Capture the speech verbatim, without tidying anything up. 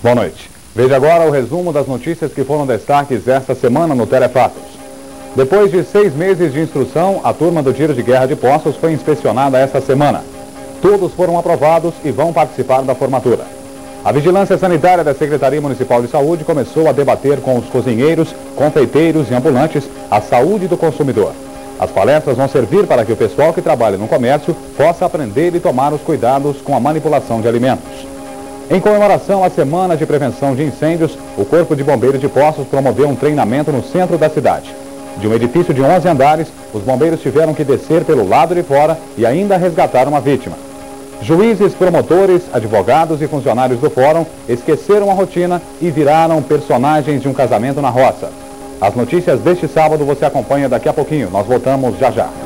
Boa noite. Veja agora o resumo das notícias que foram destaques esta semana no Telefatos. Depois de seis meses de instrução, a turma do Tiro de Guerra de Poços foi inspecionada esta semana. Todos foram aprovados e vão participar da formatura. A Vigilância Sanitária da Secretaria Municipal de Saúde começou a debater com os cozinheiros, confeiteiros e ambulantes a saúde do consumidor. As palestras vão servir para que o pessoal que trabalha no comércio possa aprender e tomar os cuidados com a manipulação de alimentos. Em comemoração à Semana de Prevenção de Incêndios, o Corpo de Bombeiros de Poços promoveu um treinamento no centro da cidade. De um edifício de onze andares, os bombeiros tiveram que descer pelo lado de fora e ainda resgatar uma vítima. Juízes, promotores, advogados e funcionários do fórum esqueceram a rotina e viraram personagens de um casamento na roça. As notícias deste sábado você acompanha daqui a pouquinho. Nós voltamos já já.